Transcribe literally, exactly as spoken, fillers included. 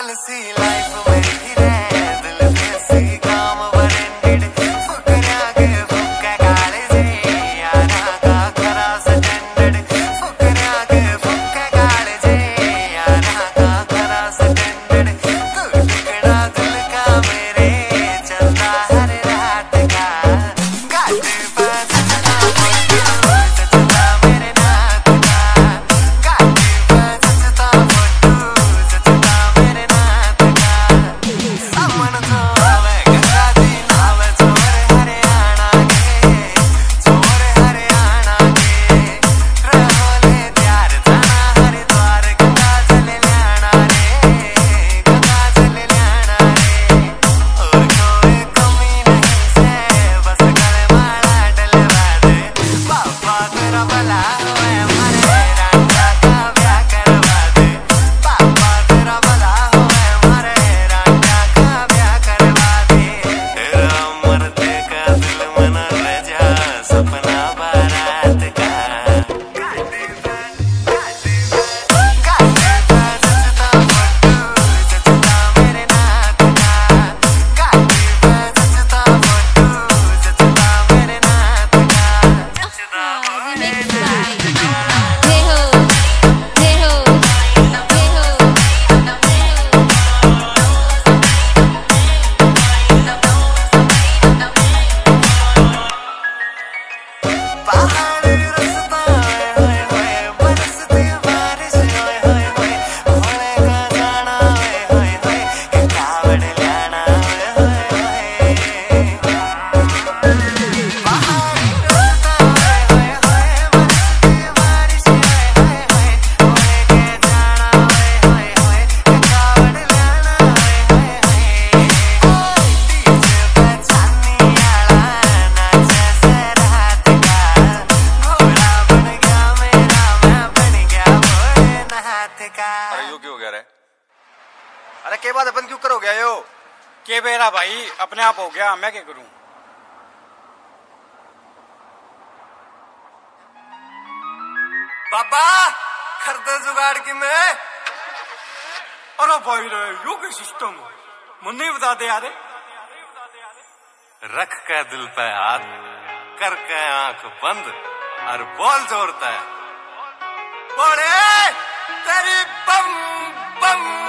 Normal सी life मेरी रे दिल देसी काम बरेंडेड फुकरिया के फुक्का काले से यारा का खरा स्टैंडर्ड फुकरिया के फुक्का काले से यारा का खरा स्टैंडर्ड तू टुकड़ा दिल का मेरे चलता हर रात का गाड़ी पास चला फोटो चला मेरे नाक का गाड़ी पास चला फोटो चला मेरे नाक का सामन तो आवे गंगा दी नावे छोरे हरियाणा के छोरे हरियाणा के रहोले प्यार जाना हरिद्वार गंगा जल ल्याना रे गंगा जल ल्याना रे और कोई कमी नहीं से बस गले माला डलवा दे बाबा तेरा भला होए मारे रांझा का ब्याह करवा दे बाबा तेरा भला होए मारे रांझा का ब्याह करवा दे तेरा मरते का दिल मना ले जा सपना बारात का गाड़ी पे गाड़ी पे गाड़ी पे सजता फोटो सजता मेरे नाक का गाड़ी पे सजता फोटो सजता मेरे नाक का सजता मेरे नाक का Dejo, dejo, पहाड़ रास्ता होए होए बरसती बारिश होए होए होए भोले का जाना होए होए होए के कावड़ ल्याना होए होए होए पहाड़ रास्ता होए होए होए बरसती बारिश होए होए होए भोले के जाना होए होए होए के कावड़ ल्याना होए होए होए डीजे पे चांदनी आला नाचे से रात का घोड़ा बन गया मेरा मैं बन गया भोलेनाथ का अरे यो क्यों हो गया रे? अरे के बाद अपन क्यों करो गया यो? के बेरा भाई अपने आप हो गया, मैं क्या करूं? बाबा खरदे जुगाड़ की मैं अरे भाई रे यो क्या सिस्टम मुझे नहीं बता दे यार। रख के दिल पे हाथ करके आंख बंद और बोल जोरता है बोले तेरी बम बम